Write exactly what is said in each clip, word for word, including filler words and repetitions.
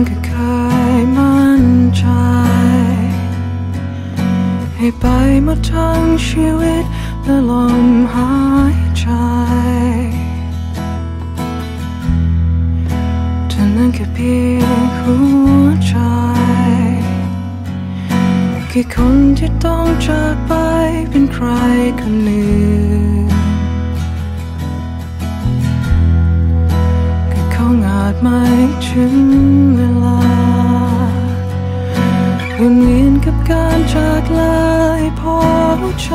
ก็เคยมั่นใจให้ไปหมดทั้งชีวิตและลมหายใจเธอนั้นแค่เพียงหัวใจแค่คนที่ต้องจากไปเป็นใครคนหนึ่งก็คงอาจไม่ถึงเวลาวนเวียนกับการจากลาพอรู้ใจ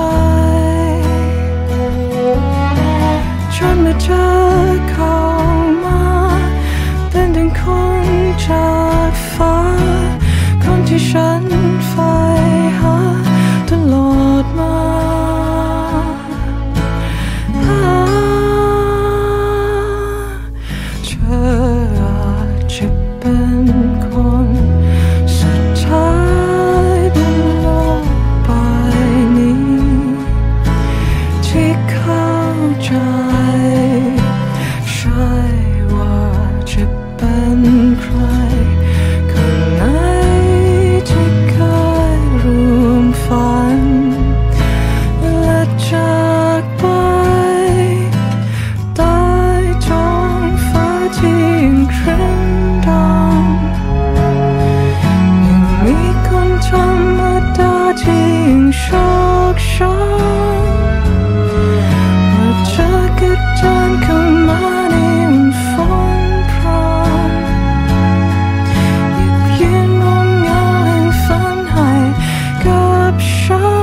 จนมาเจอเข้ามาเป็นดังคนจากฟ้าคนที่ฉันใฝ่หาตลอดมาเธออาจจะเป็นคนสุดท้ายบนโลกใบนี้ที่เข้าใจใช่ว่าจะเป็นใครคนไหนที่เคยร่วมฝันและจากไปใต้ท้องฟ้าที่ยังครึ้มดำยังมีคนธรรมดาที่ยังโชคช้ำว่าเธอก็เดินเข้ามาในวันฝนพรำหยิบยื่นมองเงาแห่งฝันให้กับฉัน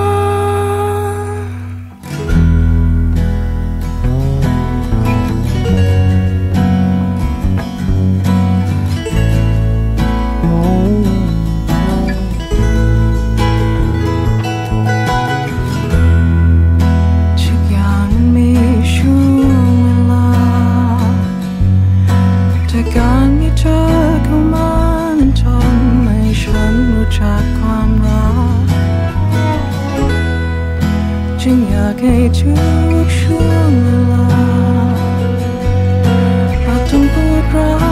ทุกอย่างมันมีช่วงเวลาแต่การมีเธอเข้ามานั้นทำให้ฉันรู้จักความรักจึงอยากให้ทุกช่วงเวลาเราต้องพูดรั